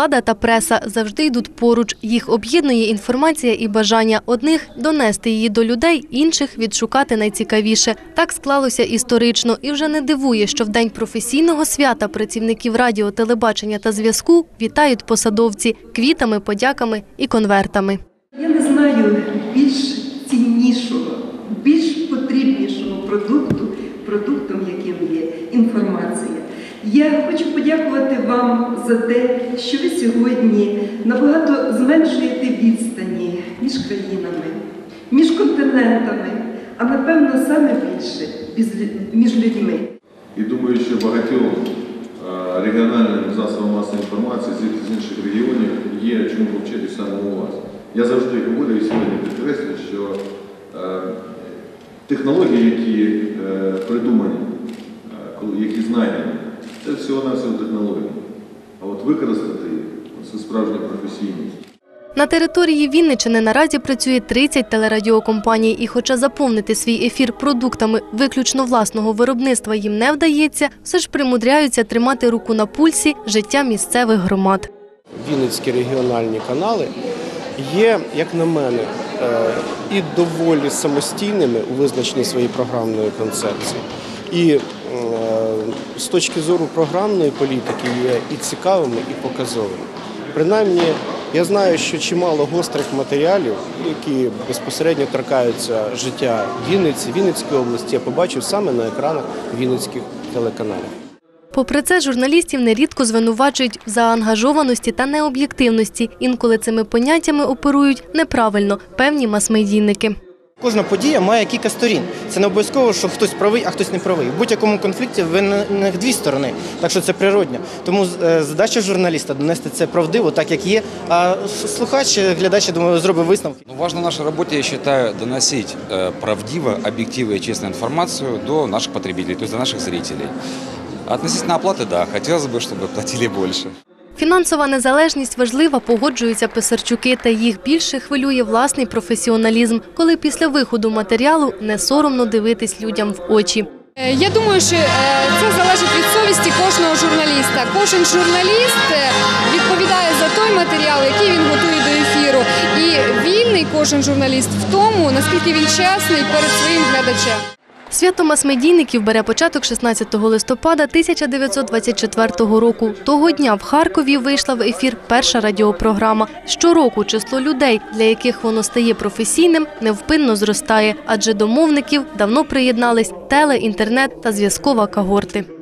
Влада та преса завжди йдуть поруч. Їх об'єднує інформація і бажання одних – донести її до людей, інших – відшукати найцікавіше. Так склалося історично. І вже не дивує, що в День професійного свята працівників радіо, телебачення та зв'язку вітають посадовці квітами, подяками і конвертами. Я не знаю більш ціннішого, більш потрібнішого продуктом, яким є інформація. Я хочу подякувати вам за те, що ви сьогодні набагато зменшуєте відстані між країнами, між континентами, а напевно саме більше між людьми. І думаю, що багатьом регіональним засобам масової інформації з інших регіонів є чому повчитися саме у вас. Я завжди говорю і сьогодні підкреслюю, що технології, які придумані, які знайдені, це всього-навсього технології. А от використати їх – це справжня професійність. На території Вінниччини наразі працює 30 телерадіокомпаній. І хоча заповнити свій ефір продуктами виключно власного виробництва їм не вдається, все ж примудряються тримати руку на пульсі життя місцевих громад. Вінницькі регіональні канали є, як на мене, і доволі самостійними у визначенні своєї програмної концепції. І з точки зору програмної політики є і цікавими, і показовими. Принаймні, я знаю, що чимало гострих матеріалів, які безпосередньо торкаються життя Вінниці, Вінницької області, я побачив саме на екранах вінницьких телеканалів. Попри це, журналістів нерідко звинувачують в заангажованості та необ'єктивності. Інколи цими поняттями оперують неправильно певні мас-медійники. Кожна подія має кілька сторін. Це не обов'язково, що хтось правий, а хтось не правий. В будь-якому конфлікті ви не дві сторони, так що це природньо. Тому задача журналіста – донести це правдиво, так як є, а слухач, глядач, я думаю, зробить висновки. Важно в нашей работе, я считаю, доносить правдиво, объективно и честную информацию до наших потребителей, то есть до наших зрителей. Относительно оплаты, да, хотелось бы, чтобы платили больше. Фінансова незалежність важлива, погоджуються Писарчуки, та їх більше хвилює власний професіоналізм, коли після виходу матеріалу не соромно дивитись людям в очі. Я думаю, що це залежить від совісті кожного журналіста. Кожен журналіст відповідає за той матеріал, який він готує до ефіру. І вільний кожен журналіст в тому, наскільки він чесний перед своїм глядачем. Свято мас-медійників бере початок 16 листопада 1924 року. Того дня в Харкові вийшла в ефір перша радіопрограма. Щороку число людей, для яких воно стає професійним, невпинно зростає, адже до мовників давно приєднались теле, інтернет та зв'язкова когорти.